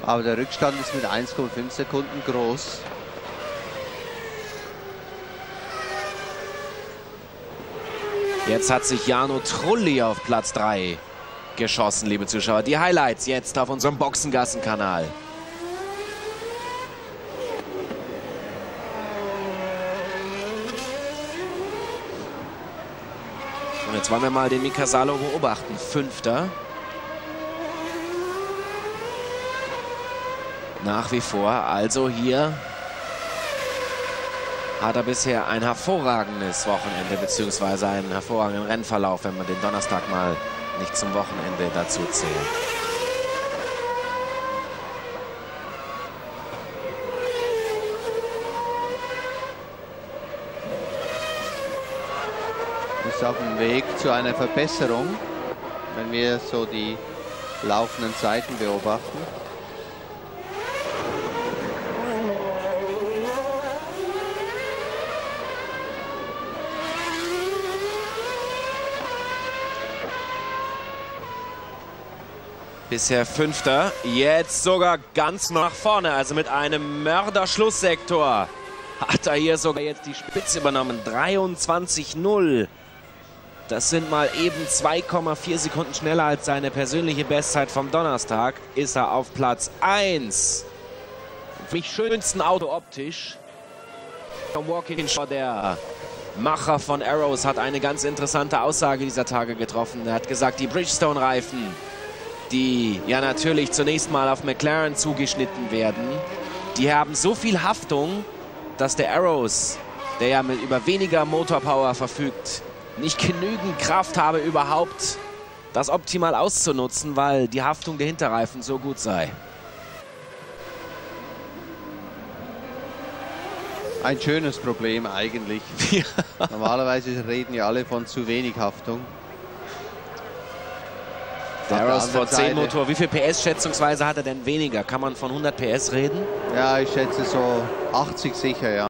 Aber der Rückstand ist mit 1,5 Sekunden groß. Jetzt hat sich Jarno Trulli auf Platz 3 geschossen, liebe Zuschauer. Die Highlights jetzt auf unserem Boxengassen-Kanal. Und jetzt wollen wir mal den Mika Salo beobachten. Fünfter. Nach wie vor, also hier hat er bisher ein hervorragendes Wochenende, beziehungsweise einen hervorragenden Rennverlauf, wenn man den Donnerstag mal nicht zum Wochenende dazu zählt. Ist auf dem Weg zu einer Verbesserung, wenn wir so die laufenden Zeiten beobachten. Bisher Fünfter, jetzt sogar ganz nach vorne, also mit einem Mörderschlusssektor hat er hier sogar jetzt die Spitze übernommen. 23:0. Das sind mal eben 2,4 Sekunden schneller als seine persönliche Bestzeit vom Donnerstag. Ist er auf Platz 1. Für mich schönsten Auto optisch. Vom Walkinshaw, der Macher von Arrows, hat eine ganz interessante Aussage dieser Tage getroffen. Er hat gesagt, die Bridgestone-Reifen, die ja natürlich zunächst mal auf McLaren zugeschnitten werden, die haben so viel Haftung, dass der Arrows, der ja über weniger Motorpower verfügt, nicht genügend Kraft habe, überhaupt das optimal auszunutzen, weil die Haftung der Hinterreifen so gut sei. Ein schönes Problem eigentlich. Ja. Normalerweise reden ja alle von zu wenig Haftung. Der Arrows V10-Motor, wie viel PS schätzungsweise hat er denn weniger? Kann man von 100 PS reden? Ja, ich schätze so 80 sicher, ja.